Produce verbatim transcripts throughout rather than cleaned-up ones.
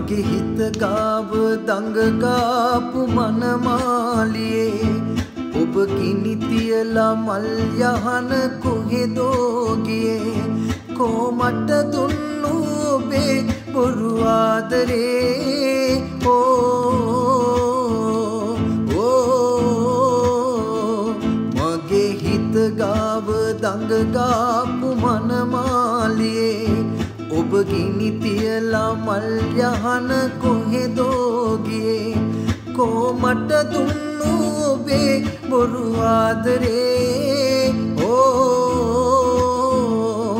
මගේ හිත ගාව දඟ ගාපු මනමාලියේ ඔබ ගිනි තියලා මල් යහන කොහෙදෝ ගියේ කෝ මට දුන්නු ඔබේ බොරු ආදරේ ඕ ඕ මගේ හිත ගාව දඟ ගාපු මනමාලියේ ඔබ ගිනි තියලා මල් යහන කොහෙදෝ ගියේ කෝ මට දුන්නු ඔබේ බොරු ආදරේ ඕ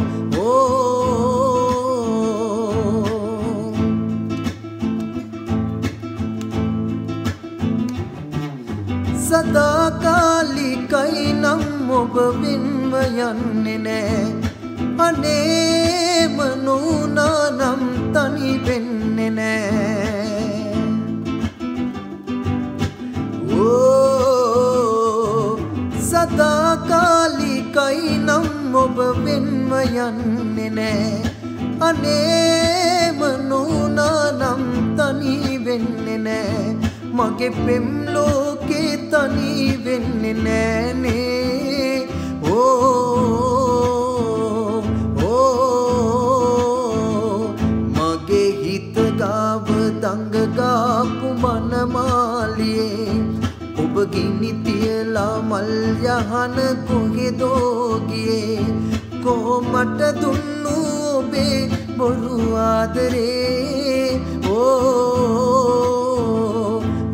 ඕ සදාකාලිකයි නම් ඔබ වෙන්ව යන්නේ නෑ අනේ මනුනා නම් තනි වෙන්නේ නෑ ඕ සදාකාලිකයි නම් ඔබ වෙන්ව යන්නේ නෑ අනේ මනුනා නම් තනි වෙන්නේ නෑ මගේ පෙම් ලෝකේ තනි වෙන්නේ නෑනේ ඕ මගේ හිත ගාව දඟ ගාපු මනමාලියේ ඔබ ගිනි තියලා මල් යහන කොහෙදෝ ගියේ කෝ මට දුන්නු ඔබේ බොරු ආදරේ ඕ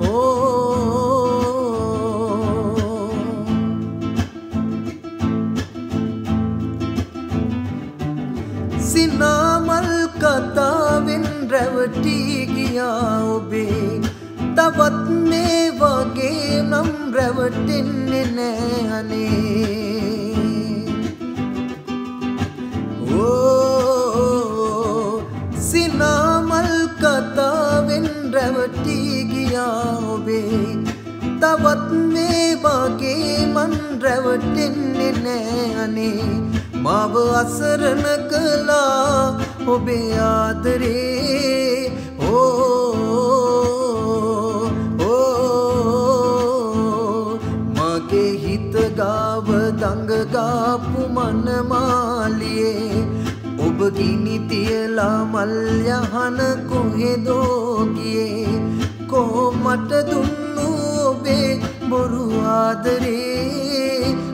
සිනාමල් කතාවෙන් රැවටී ගියා ඔබේ තවත් මේ වගේ නම් රැවටෙන්නේ නෑ අනේ ඕ සිනාමල් කතාවෙන් රැවටී ගියා ඔබේ තවත් මේ වගේ මන් රැවටෙන්නේ නෑ අනේ මාව අසරණ කළා ඔබේ ආදරේ ඕ ඕ මගේ හිත ගාව දඟ ගාපු මනමාලියේ ඔබ ගිනි තියලා මල් යහන කොහෙදෝ ගියේ කෝ මට දුන්නු ඔබේ බොරු ආදරේ